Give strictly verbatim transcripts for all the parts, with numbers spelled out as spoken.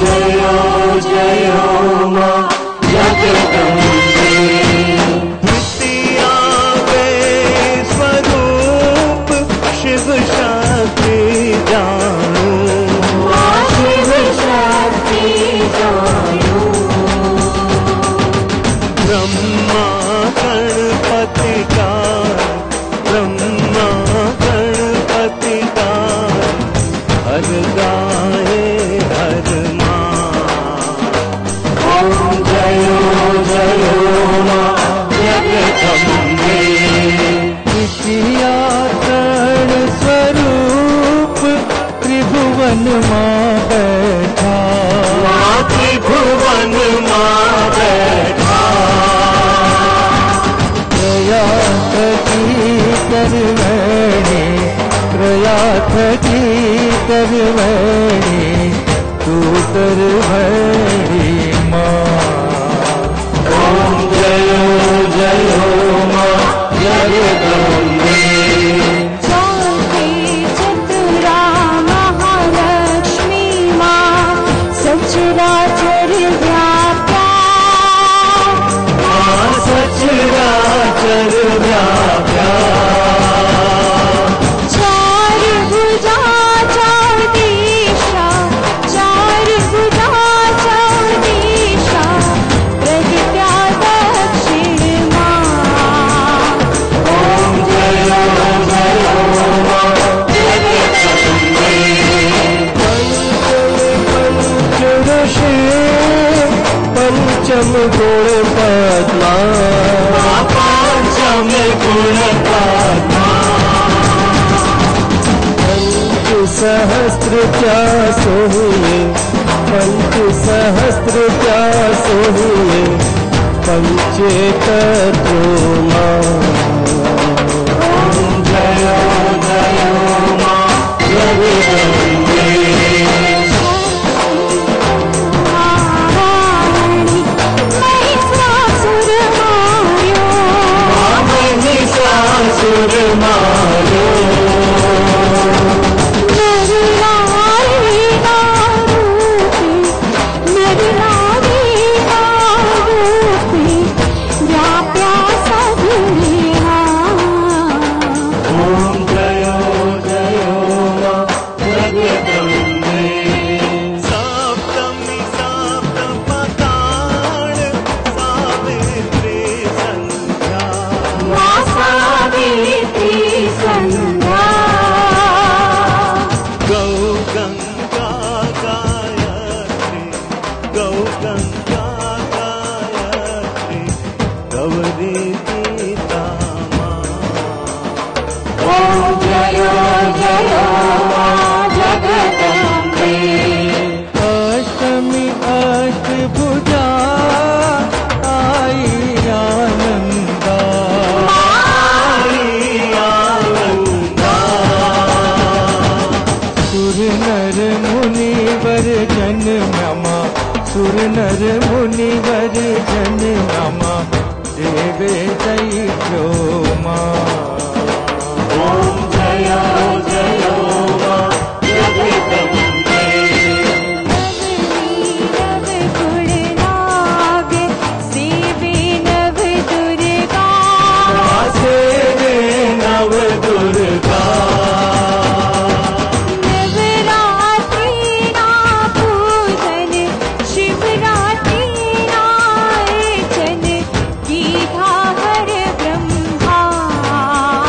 जयो जयो मां जगदम्बे। द्वितीया वे स्वरूप शिव शक्ति जानो, शिव शक्ति जानो। ब्रह्मा गणपति का, ब्रह्मा गणपति का हर गाए हर मां। ओम जयो जयो मां जगदम्बे। विद्याधर स्वरूप त्रिभुवन मां बैठा, त्रिभुवन मां बैठा। त्रयाथ की करवैणी, त्रयाथ की करवैणी तू करवैणी मां। ओम जयो जयो मां जगदम्बे। ज्योति चतुरा महालक्ष्मी मां सचराचर व्याप्या, मां सचराचर व्याप्या। चार भुजा चार दिशा, चार भुजा चार दिशा प्रगट्या दक्षिण मां। ओम जयो जयो मां जगदम्बे। पंचदशी पंचम गुण पद्मा, पंचम गुण पद्मा। पंच सहस्त्र क्या सोहिए, पंच सहस्त्र क्या सोहिए पंचेतत्व मां। ओम जयो जयो मां जगदम्बे। महारानी महिषासुर मार्यो, महिषासुर मार्यो। नरनारी नारूपी, नरनारी नारूपी व्याप्या सगुणिया। ओम जयो जयो मां जगदम्बे। सप्तमी सप्तपताण सावित्री संध्या, मां सावित्री संध्या। गौ गंगा गायत्री, गौ गंगा गायत्री गौरी गीता मां। ओम जयो जयो मां जगदम्बे। अष्टमी अष्टभुजा आई आनंदा, आई आनंदा। सुर नर मुनिवर जन नमा, सुर नर मुनिवर जन नमा देवे दैत्यो मां। ओम जयो जयो मां जगदम्बे। नव गुण नाग सेवे नव दुर्गा, सेवे नव दुर्गा। नवरात्रि ना पूजन, शिवरात्रि नार्चन, गीता हर ब्रह्मा।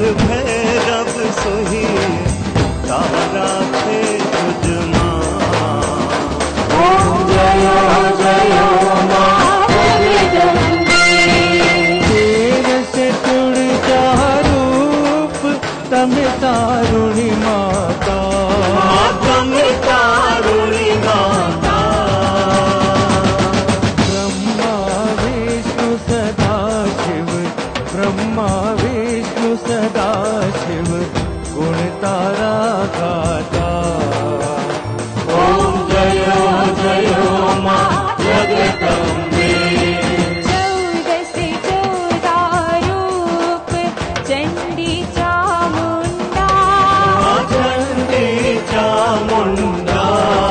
भैरव सोही तारा थे तुझमा। ओम जयो जयो माँ जगदम्बे। तेरे से तुड़ता रूप तम तारुणी माता। तम तारुणी माता। ब्रह्मा विष्णु सदा शिव ब्रह्मा विष्णु सदा शिव गुण तारा गाता। ओम जयो जयो माँ जगदम्बे। चौदस चौदा रूप चंडी चामुंडा। चंडी चामुंडा।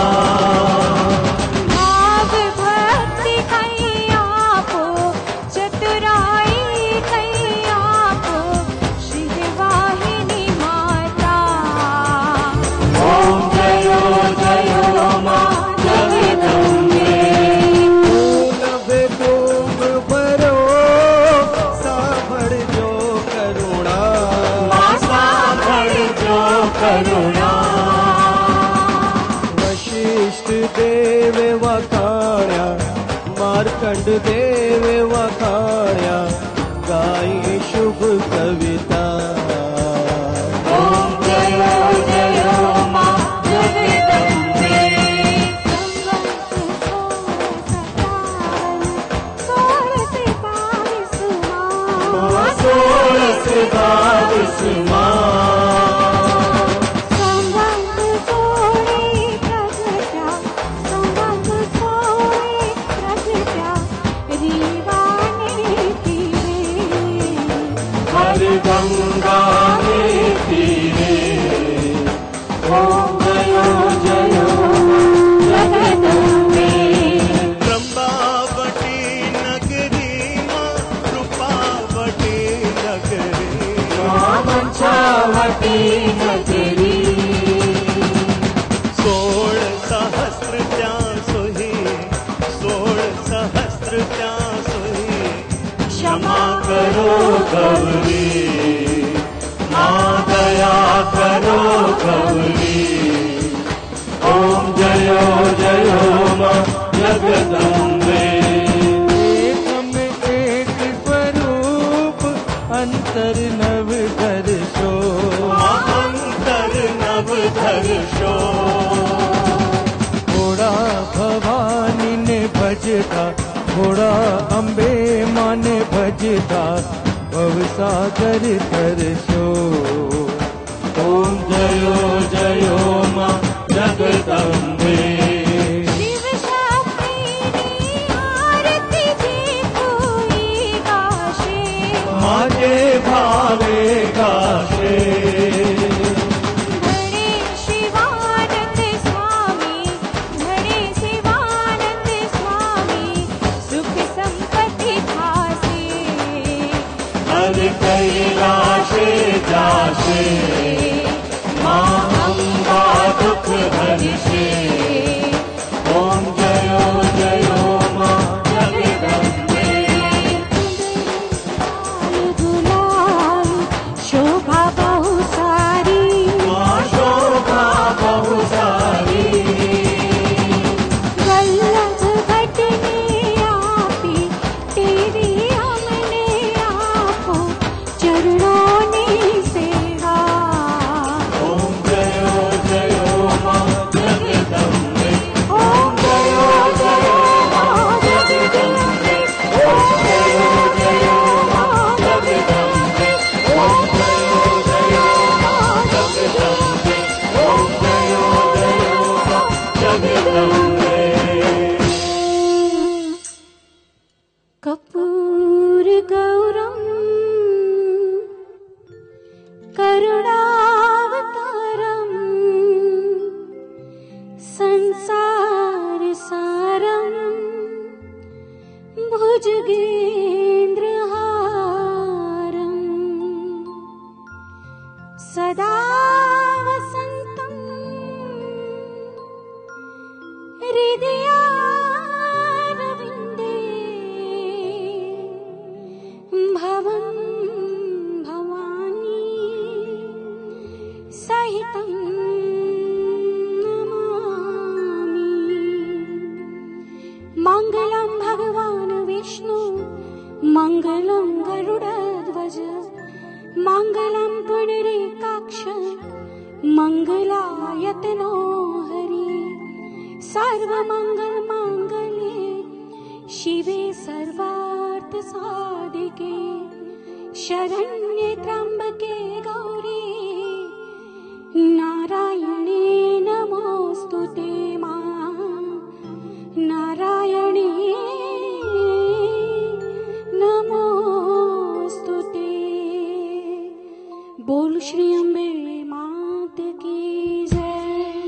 भाव भक्ति कैया को चतुराई कैया को शिववाहिनी माता। ओम जयो जयो माँ जगदम्बे। नभे तुम भरो साभर जो करुणा। साभर जो करुणा। वशिष्ठ देव वखाण्या मार्कंड देव वखाण्या गाई शुभ कविता। ओम जयो जयो माँ जगदम्बे। संवत्सर सोलह सत्तावन सोलह से बाईस माह। संवत सोळे प्रगटा संवत सोळे प्रगटा रीवाने तीरे। हर गंगा में तीरे। ओम जयो जयो जगदम्बे। ब्रह्मावती नगरी माँ रूपावती नगरी। मंचावती नगरी। सोळ सहस्र त्या सोही सोळ सहस्र त्या सोही क्षमा करो गौरी। माँ दया करो गौरी। ओम जयो जयो माँ जगदम्बे। एक में एक स्वरूप अंतर नव दर्शो। अंतर नव दर्शो। थोड़ा भवानी ने भजता थोड़ा अम्बे माँ ने भजता भवसागर तरसो। ओम जयो जयो माँ जगदम्बे। शिव शास्त्री आरती जे कोई गाशे। माजे भावे गाशे। धड़े शिवानंद स्वामी धड़े शिवानंद स्वामी सुख संपत्ति खासे। हर कैलाशे जाशे। माँ अम्बा दुख हर्षे। ओम जयो जयो माँ जगदम्बे। गुलाल शोभा बहु सारी। माँ शोभा बहु सारी। वल्लभ भट्ट ने आपी तेरी हमने आपो चरणों ने सेवा। ओम जयो जयो माँ जगदम्बे। ओम जयो जयो माँ जगदम्बे। ओम जयो जयो माँ जगदम्बे। ओम जयो जयो माँ जगदम्बे। ओम जयो जयो माँ जगदम्बे। कर्पूर गौरम करुणावतारम संसार सारम भुजगेन्द्रहारम सदा वसन्तं हृदयारविन्दे भवं भवानी सहितं नमामि। मङ्गलं भगवान् विष्णु मङ्गलं गरुडध्वज मङ्गलं पुण्डरीकाक्ष मङ्गलायतनो हरि। सर्वमङ्गलमाङ्गल्ये शिवे सर्वार्थसाधिके शरण्ये त्र्यम्बके गौरी नारायणे नमोऽस्तुते मा नारायणे नमोऽस्तुते। बोल श्री अम्बे मात की जय।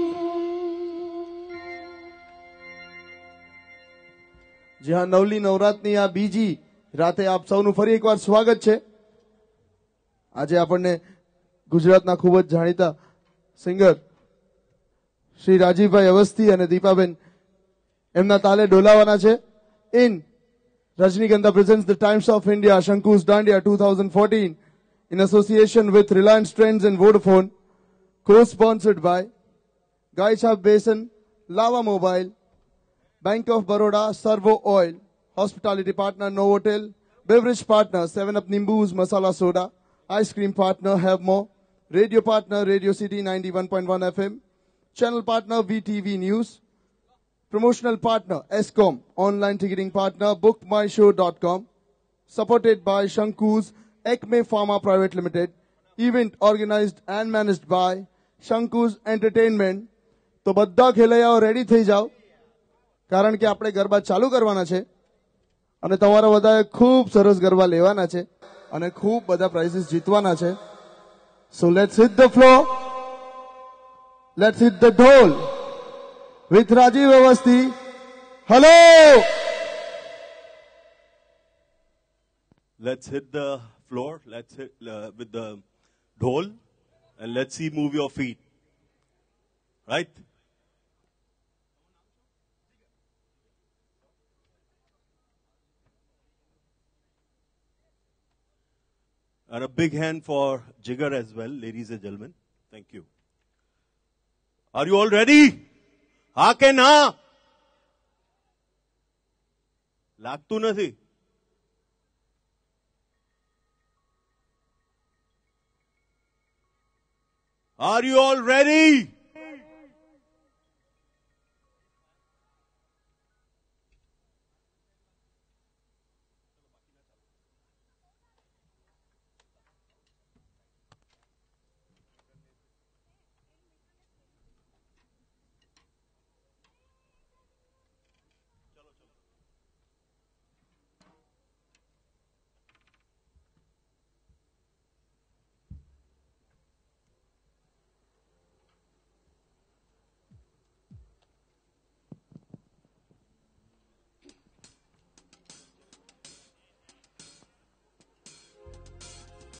जी हाँ, नवली नवरातनी आ बीजी राते आप સૌનું ફરી એકવાર સ્વાગત છે। આજે આપણને ગુજરાતના ખૂબ જ જાણીતા સિંગર શ્રી રાજીવભાઈ અવસ્થી અને દીપાબેન એમના તાલે ડોલાવાના છે। In Rajnigandha presents the Times of India Shanku's Dandiya twenty fourteen in association with Reliance Trends and Vodafone, co-sponsored by Gaichap Basin, Lava Mobile, Bank of Baroda, Servo Oil, hospitality partner Novotel, beverage partner seven up Nimbus Masala Soda, ice cream partner Have More, radio partner Radio City ninety-one point one F M, channel partner V T V News, promotional partner Escom, online ticketing partner book my show dot com, supported by Shanku's Acme Pharma Private Limited, event organized and managed by Shanku's Entertainment। તો બધા ખેલૈયાઓ ready થઈ જાઓ, કારણ કે આપણે ગરબા ચાલુ કરવાના છે અને તમારા બધાએ ખૂબ સરસ ગરબા લેવાના છે અને ખૂબ બધા પ્રાઇઝીસ જીતવાના છે। So let's hit the floor, let's hit the dhol with Rajeev Awasthi. Hello, Let's hit the floor. Let's hit uh, with the dhol, and let's see move your feet. Right? And a big hand for Jigar as well, ladies and gentlemen. Thank you. Are you all ready? Ha ke na? Lagtu nathi. Are you all ready?